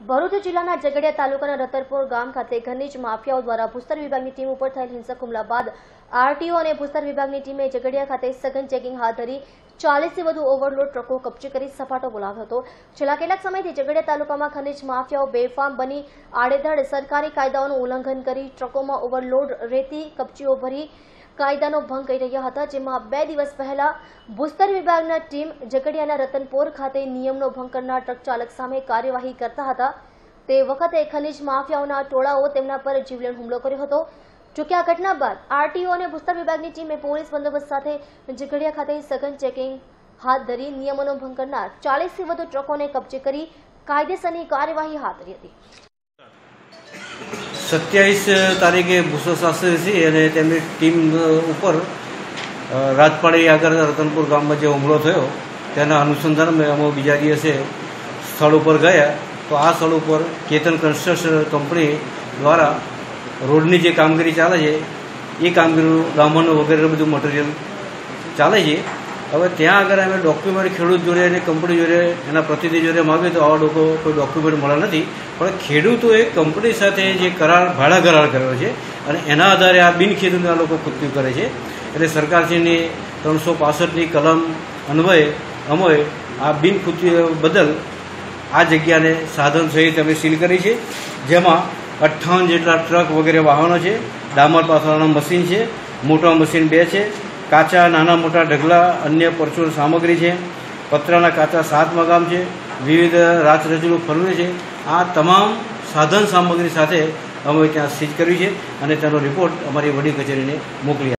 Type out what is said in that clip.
ભરૂચ જિલ્લાના ઝઘડિયા તાલુકાના રતરપોર ગામ ખાતે ખનીજ માફિયાઓ દ્વારા ભૂસ્તર વિભાગની ટીમ ઉપર થયેલ હિંસક હુમલા બાદ આરટીઓ અને ભૂસ્તર વિભાગની ટીમે ઝઘડિયા ખાતે સઘન ચેકિંગ હાથ ધરી 40થી વધુ ઓવરલોડ ટ્રકો કબજે કરી સપાટો બોલાવ્યો હતો। છેલ્લા કેટલાક સમયથી ઝઘડિયા તાલુકામાં ખનીજ માફિયાઓ બેફામ બની આડેધડ સરકારી કાયદાઓનું ઉલ્લંઘન કરી ટ્રકોમાં ઓવરલોડ રેતી કબજીઓ ભરી કાયદાનો ભંગ કરી રહ્યા હતા, જેમાં 2 દિવસ પહેલા ભૂસ્તર વિભાગના ટીમ ઝઘડિયાના રતનપોર ખાતે નિયમનો ભંગ કરનાર ટ્રક ચાલક સામે કાર્યવાહી કરતા હતા। તે વખતે ખનીજ માફિયાઓના ટોળાઓ તેમના પર જીવલેણ હુમલો કર્યો હતો। જોકે આ ઘટના બાદ આરટીઓ અને ભૂસ્તર વિભાગની ટીમે પોલીસ બંદોબસ્ત સાથે ઝઘડિયા ખાતે સઘન ચેકિંગ હાથ ધરી નિયમોનો ભંગ કરનાર 40થી વધુ ટ્રકોને કબજે કરી કાયદેસરની કાર્યવાહી હાથ ધરી હતી। 27 તારીખે ભૂસ્તર શાસ્ત્રી અને તેમની ટીમ ઉપર રાજપાડી આગળ રતનપુર ગામમાં જે હુમલો થયો તેના અનુસંધાનમાં અમે બીજા દિવસે સ્થળ ઉપર ગયા તો આ સ્થળ ઉપર કેતન કન્સ્ટ્રક્શન કંપની દ્વારા રોડની જે કામગીરી ચાલે છે એ કામગીરીનું ડામરનું વગેરે બધું મટીરિયલ ચાલે છે। હવે ત્યાં આગળ અમે ડોક્યુમેન્ટ ખેડૂત જોડે અને કંપની જોડે એના પ્રતિનિધિ જોડે માગીએ તો આવા લોકો કોઈ ડોક્યુમેન્ટ મળ્યા નથી, પણ ખેડૂતોએ કંપની સાથે જે ભાડા કરાર કર્યો છે અને એના આધારે આ બિનખેતીના લોકો કૃત્યુ કરે છે। એટલે સરકારશ્રીની 365ની કલમ અન્વયે અમે આ બિનકૃત્ય બદલ આ જગ્યાને સાધન સહિત અમે સીલ કરી છે, જેમાં 58 જેટલા ટ્રક વગેરે વાહનો છે, ડામર પાથરવાના મશીન છે, મોટા મશીન 2 છે, કાચા નાના મોટા ઢગલા અન્ય પરચુરણ સામગ્રી છે, પતરાના કાચા 7 મગામ છે, વિવિધ રાચરચીલું ફરવે છે। આ તમામ સાધન સામગ્રી સાથે અમે ત્યાં સીઝ કર્યું છે અને તેનો રિપોર્ટ અમારી વડી કચેરીને મોકલી